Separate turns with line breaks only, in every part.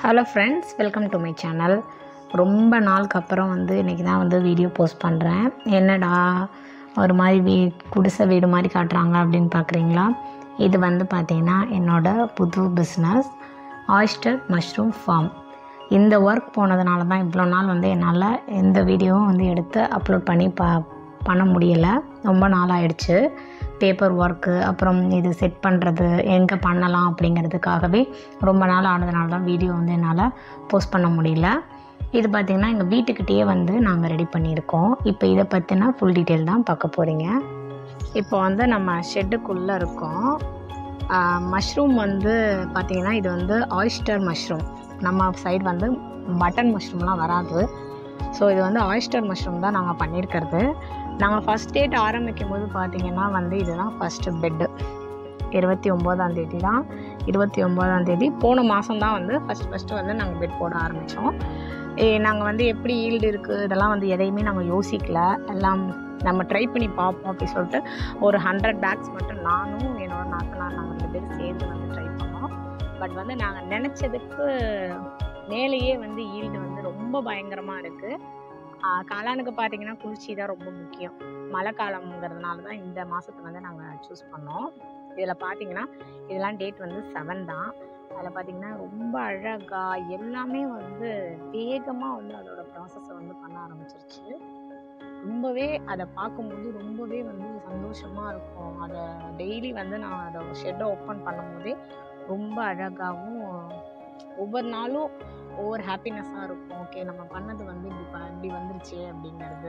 Hello friends, welcome to my channel. ரொம்ப நாளுக்கு அப்புறம் இன்றைக்கி தான் வீடியோ போஸ்ட் பண்ணுறேன். என்னடா ஒரு மாதிரி குடிசை வீடு மாதிரி காட்டுறாங்க அப்படின்னு பார்க்குறீங்களா? இது பார்த்திங்கன்னா என்னோடய புது பிஸ்னஸ் ஆயிஸ்டர் மஷ்ரூம் ஃபார்ம். இந்த ஒர்க் போனதுனால தான் இவ்வளோ நாள் என்னால் எந்த வீடியோவும் எடுத்து அப்லோட் பண்ணி பண்ண முடியலை. ரொம்ப நாள் ஆயிடுச்சு. பேப்பர் ஒர்க்கு, அப்புறம் இது செட் பண்ணுறது, எங்கே பண்ணலாம் அப்படிங்கிறதுக்காகவே ரொம்ப நாள் ஆனதுனால தான் வீடியோ என்னால் போஸ்ட் பண்ண முடியல. இது பார்த்திங்கன்னா எங்கள் வீட்டுக்கிட்டேயே நாங்கள் ரெடி பண்ணியிருக்கோம். இப்போ இதை பற்றின ஃபுல் டீட்டெயில் தான் பார்க்க போகிறீங்க. இப்போ நம்ம ஷெட்டுக்குள்ளே இருக்கோம். மஷ்ரூம் பார்த்திங்கன்னா இது ஆயிஸ்டர் மஷ்ரூம். நம்ம சைடு பட்டன் மஷ்ரூம்லாம் வராது. ஸோ இது ஆயிஸ்டர் மஷ்ரூம் தான் நாங்கள் பண்ணியிருக்கிறது. நாங்கள் ஃபஸ்ட் டேட் ஆரம்பிக்கும் போது பார்த்திங்கன்னா இதுதான் ஃபஸ்ட்டு பெட்டு. 29ஆம் தான் 29ஆம் தேதி போன மாதம் தான் ஃபஸ்ட்டு நாங்கள் பெட் போட ஆரம்பித்தோம். நாங்கள் எப்படி ஈல்டு இருக்குது இதெல்லாம் எதையுமே நாங்கள் யோசிக்கல. எல்லாம் நம்ம ட்ரை பண்ணி பார்ப்போம் அப்படி சொல்லிட்டு ஒரு 100 பேக்ஸ் மட்டும் நானும் என்னோடய நாத்தனார் நாங்கள் 2 பேரும் சேர்ந்து ட்ரை பண்ணோம். பட் நாங்கள் நினச்சதுக்கு மேலேயே ஈல்டு ரொம்ப பயங்கரமாக இருக்குது. காளானுக்கு பார்த்திங்கன்னா குளிர்ச்சி தான் ரொம்ப முக்கியம். மழை காலம்ங்கிறதுனால தான் இந்த மாதத்தை நாங்கள் சூஸ் பண்ணோம். இதில் பார்த்திங்கன்னா இதெல்லாம் டேட் 7 தான். அதில் பார்த்திங்கன்னா ரொம்ப அழகாக எல்லாமே வேகமாக அதோட ப்ராசஸை பண்ண ஆரம்பிச்சிருச்சு. ரொம்பவே அதை பார்க்கும்போது ரொம்பவே சந்தோஷமாக இருக்கும். அதை டெய்லி நான் அதை ஷெட்டை ஓப்பன் பண்ணும்போதே ரொம்ப அழகாகவும் ஒவ்வொரு நாளும் ஒவ்வொரு ஹாப்பினஸ்ஸாக இருக்கும். ஓகே, நம்ம பண்ணது இப்படி வந்துருச்சு அப்படிங்கிறது.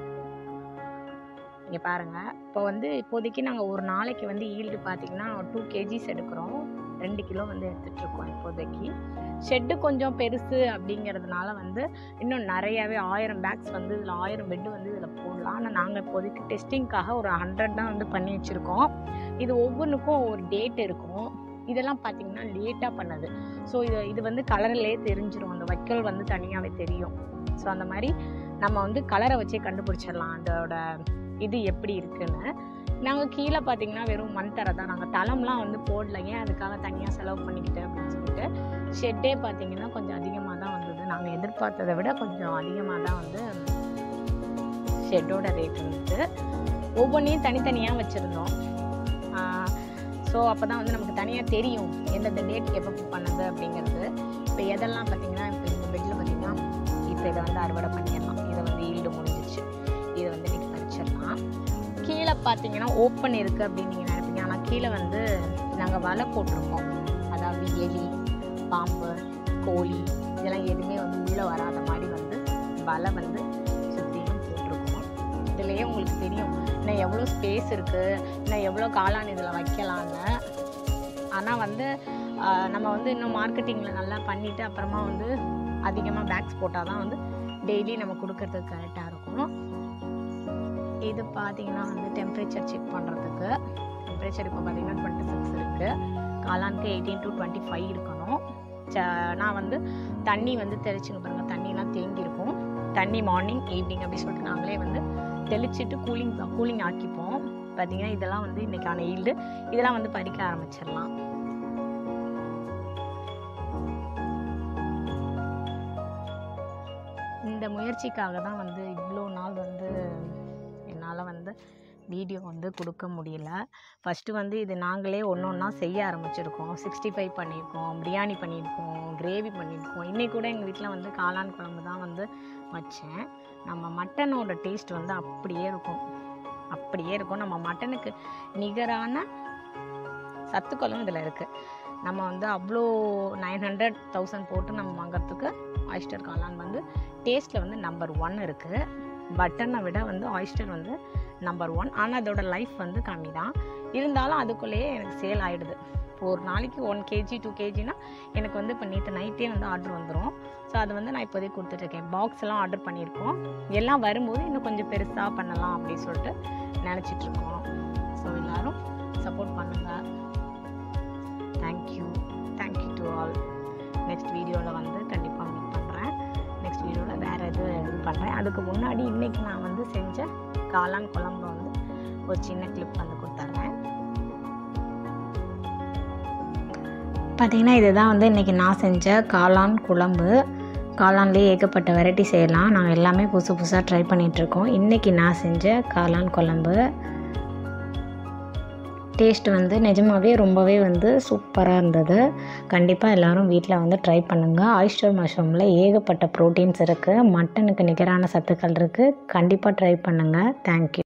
இங்கே பாருங்கள், இப்போ இப்போதைக்கு நாங்கள் ஒரு நாளைக்கு ஈல்டு பார்த்திங்கன்னா 2 kgs எடுக்கிறோம். 2 கிலோ எடுத்துகிட்ருக்கோம் இப்போதைக்கு. ஷெட்டு கொஞ்சம் பெருசு அப்படிங்கிறதுனால இன்னும் நிறையாவே 1000 பேக்ஸ் இதில் 1000 பெட்டு இதில் போடலாம். ஆனால் நாங்கள் இப்போதைக்கு டெஸ்டிங்காக ஒரு 100 தான் பண்ணி வச்சுருக்கோம். இது ஒவ்வொன்றுக்கும் ஒரு டேட் இருக்கும். இதெல்லாம் பார்த்திங்கன்னா லேட்டாக பண்ணது. ஸோ இது கலர்லேயே தெரிஞ்சிடும். அந்த வைக்கோல் தனியாகவே தெரியும். ஸோ அந்த மாதிரி நம்ம கலரை வச்சே கண்டுபிடிச்சிடலாம் அதோட இது எப்படி இருக்குன்னு. நாங்கள் கீழே பார்த்திங்கன்னா வெறும் மண் தரை தான். நாங்கள் தளம்லாம் போடல. ஏன் அதுக்காக தனியாக செலவு பண்ணிக்கிட்டேன் அப்படின்னு சொல்லிட்டு ஷெட்டே பார்த்திங்கன்னா கொஞ்சம் அதிகமாக தான் வந்தது. நாங்கள் எதிர்பார்த்ததை விட கொஞ்சம் அதிகமாக தான் ஷெட்டோட ரேட் ஒவ்வொன்றையும் தனித்தனியாக வச்சுருந்தோம். ஸோ அப்போ தான் நமக்கு தனியாக தெரியும் எந்தெந்த டேட் எப்போ பண்ணது அப்படிங்கிறது. இப்போ எதெல்லாம் பார்த்திங்கன்னா இப்போ இந்த பெட்டில் பார்த்திங்கன்னா இப்போ இதை அறுவடை பண்ணிடலாம். இதை ஈல்டு முடிஞ்சிச்சு. இதை இன்றைக்கி பறிச்சிடலாம். கீழே பார்த்திங்கன்னா ஓப்பன் இருக்குது அப்படின்னு நீங்கள் நினைப்பீங்க. ஆனால் கீழே நாங்கள் வலை போட்டிருக்கோம். அதாவது எலி, பாம்பு, கோழி இதெல்லாம் எதுவுமே உள்ளே வராத மாதிரி வலை சுற்றியும் போட்டிருக்கோம். இதுலேயே உங்களுக்கு தெரியும் இன்னும் எவ்வளோ ஸ்பேஸ் இருக்குது, இன்னும் எவ்வளோ காளான் இதில் வைக்கலான்னு. ஆனால் நம்ம இன்னும் மார்க்கெட்டிங்கில் நல்லா பண்ணிவிட்டு அப்புறமா அதிகமாக பேக்ஸ் போட்டால் தான் டெய்லி நம்ம கொடுக்கறதுக்கு கரெக்டாக இருக்கும். இது பார்த்திங்கன்னா டெம்பரேச்சர் செக் பண்ணுறதுக்கு. டெம்பரேச்சர் இப்போ பார்த்திங்கன்னா 26 இருக்குது. காளானுக்கு 18 to 25 இருக்கணும். நான் தண்ணி தெளிச்சுங்க பாருங்கள். தண்ணிலாம் தேங்கியிருக்கும். தண்ணி மார்னிங் ஈவினிங் அப்படி சொல்லிட்டு நாங்களே தெளிச்சிட்டு கூலிங் ஆக்கிப்போம். பார்த்திங்கன்னா இதெல்லாம் இன்றைக்கான ஈல்டு. இதெல்லாம் பறிக்க ஆரம்பிச்சிடலாம். இந்த முயற்சிக்காக தான் இவ்வளோ நாள் என்னால் வீடியோ கொடுக்க முடியல. ஃபஸ்ட்டு இது நாங்களே ஒன்றா செய்ய ஆரம்பிச்சிருக்கோம். 65 பண்ணியிருக்கோம், பிரியாணி பண்ணியிருக்கோம், கிரேவி பண்ணியிருக்கோம். இன்றைக்கி கூட எங்கள் வீட்டில் காளான் குழம்பு தான் வச்சேன். நம்ம மட்டனோட டேஸ்ட் அப்படியே இருக்கும். நம்ம மட்டனுக்கு நிகரான சத்துக்களும் இதில் இருக்குது. நம்ம அவ்வளோ 900,000 போட்டு நம்ம வாங்கிறதுக்கு ஆயிஸ்டர் காளான் டேஸ்ட்டில் நம்பர் 1 இருக்குது. பட்டனை விட ஆயிஸ்டர் நம்பர் 1. ஆனால் அதோட லைஃப் கம்மி தான். இருந்தாலும் அதுக்குள்ளேயே எனக்கு சேல் ஆகிடுது. இப்போ ஒரு நாளைக்கு 1 kg 2 kgனா எனக்கு இப்போ நேற்று நைட்டே ஆர்டர் வந்துடும். ஸோ அது நான் இப்போதைக்கு கொடுத்துட்ருக்கேன். பாக்ஸ் எல்லாம் ஆர்டர் பண்ணியிருக்கோம். எல்லாம் வரும்போது இன்னும் கொஞ்சம் பெருசாக பண்ணலாம் அப்படின்னு சொல்லிட்டு நினச்சிட்ருக்கோம். ஸோ எல்லோரும் சப்போர்ட் பண்ணுங்கள். Thank you to all. நெக்ஸ்ட் வீடியோவில் கண்டிப்பாக மீட் பண்ணுறேன். நெக்ஸ்ட் வீடியோவில் வேறு இது பண்ணுறேன். அதுக்கு முன்னாடி இன்றைக்கி நான் செஞ்ச காளான் குழம்பு ஒரு சின்ன கிளிப் கொடுத்துட்றேன். பார்த்திங்கன்னா இதுதான் வந்து இன்றைக்கி நான் செஞ்ச காளான் குழம்பு. காளான்லேயே ஏகப்பட்ட வெரைட்டி செய்யலாம். நாங்கள் எல்லாமே புதுசு புதுசாக ட்ரை பண்ணிகிட்ருக்கோம். இன்றைக்கி நான் செஞ்ச காளான் குழம்பு டேஸ்ட் வந்து நிஜமாகவே ரொம்பவே வந்து சூப்பராக இருந்தது. கண்டிப்பாக எல்லோரும் வீட்டில் வந்து ட்ரை பண்ணுங்கள். ஆயிஸ்டர் மஷ்ரூமில் ஏகப்பட்ட ப்ரோட்டீன்ஸ் இருக்குது, மட்டனுக்கு நிகரான சத்துக்கள் இருக்குது. கண்டிப்பாக ட்ரை பண்ணுங்கள். தேங்க்யூ.